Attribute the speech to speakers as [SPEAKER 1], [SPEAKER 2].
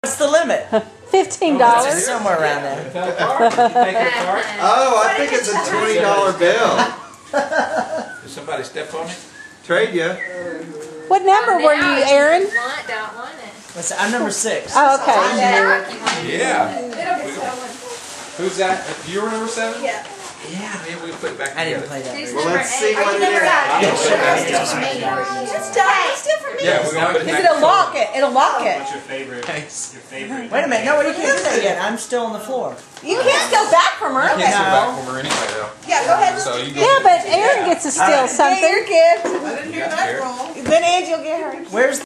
[SPEAKER 1] What's the limit?
[SPEAKER 2] $15.
[SPEAKER 1] Somewhere around there.
[SPEAKER 3] Oh, I think it's a $20 bill.
[SPEAKER 4] Did somebody step on it?
[SPEAKER 3] Trade you.
[SPEAKER 2] What number were you, Aaron?
[SPEAKER 5] Don't want it.
[SPEAKER 1] I'm number 6.
[SPEAKER 2] Oh, okay.
[SPEAKER 4] Yeah.
[SPEAKER 6] Who's that? You were number 7?
[SPEAKER 5] Yeah.
[SPEAKER 4] Yeah, maybe we put it back
[SPEAKER 1] I didn't
[SPEAKER 4] together.
[SPEAKER 1] play that.
[SPEAKER 3] Well, let's see what it is.
[SPEAKER 5] It's still for me.
[SPEAKER 4] Yeah, we're gonna put it back
[SPEAKER 7] It'll
[SPEAKER 4] together.
[SPEAKER 7] lock it. It'll lock it.
[SPEAKER 6] What's your favorite?
[SPEAKER 1] Thanks.
[SPEAKER 6] Your favorite?
[SPEAKER 1] Wait a minute. No, you can't do that yet. I'm still on the floor.
[SPEAKER 7] You can't go back from her.
[SPEAKER 4] Can't go back from her anyway, though.
[SPEAKER 7] Yeah, go ahead.
[SPEAKER 4] So you
[SPEAKER 2] Yeah, but Aaron gets to steal
[SPEAKER 7] Get
[SPEAKER 2] something.
[SPEAKER 7] your gift.
[SPEAKER 6] I didn't hear that roll.
[SPEAKER 7] Then Angie will get her.
[SPEAKER 1] Where's